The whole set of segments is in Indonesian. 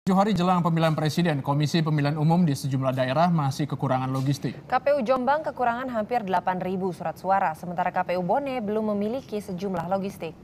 7 hari jelang pemilihan presiden, Komisi Pemilihan Umum di sejumlah daerah masih kekurangan logistik. KPU Jombang kekurangan hampir 8.000 surat suara, sementara KPU Bone belum memiliki sejumlah logistik.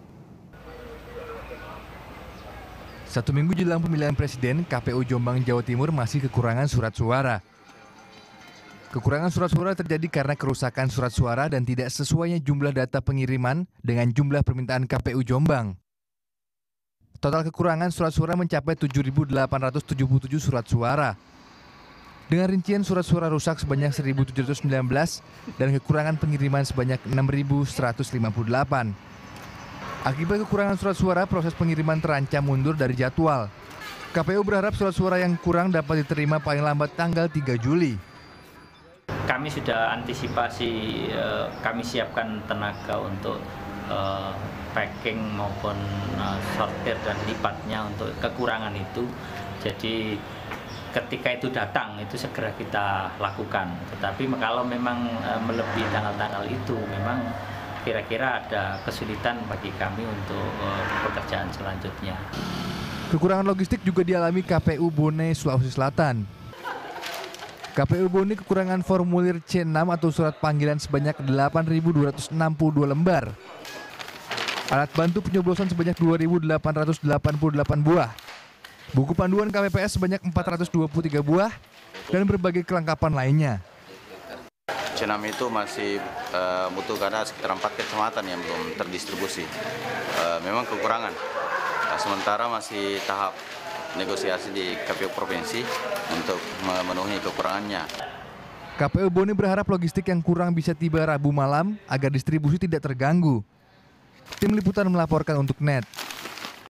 Satu minggu jelang pemilihan presiden, KPU Jombang, Jawa Timur masih kekurangan surat suara. Kekurangan surat suara terjadi karena kerusakan surat suara dan tidak sesuainya jumlah data pengiriman dengan jumlah permintaan KPU Jombang. Total kekurangan surat suara mencapai 7.877 surat suara. Dengan rincian surat suara rusak sebanyak 1.719 dan kekurangan pengiriman sebanyak 6.158. Akibat kekurangan surat suara, proses pengiriman terancam mundur dari jadwal. KPU berharap surat suara yang kurang dapat diterima paling lambat tanggal 3 Juli. Kami sudah antisipasi, kami siapkan tenaga untuk packing maupun sortir dan lipatnya untuk kekurangan itu. Jadi ketika itu datang itu segera kita lakukan. Tetapi kalau memang melebihi tanggal-tanggal itu, memang kira-kira ada kesulitan bagi kami untuk pekerjaan selanjutnya. Kekurangan logistik juga dialami KPU Bone, Sulawesi Selatan. KPU Bone kekurangan formulir C6 atau surat panggilan sebanyak 8.262 lembar. Alat bantu penyoblosan sebanyak 2.888 buah. Buku panduan KPPS sebanyak 423 buah dan berbagai kelengkapan lainnya. C6 itu masih butuh karena sekitar 4 kecamatan yang belum terdistribusi. Memang kekurangan. Sementara masih tahap negosiasi di KPU Provinsi untuk memenuhi kekurangannya. KPU Bone berharap logistik yang kurang bisa tiba Rabu malam agar distribusi tidak terganggu. Tim Liputan melaporkan untuk NET.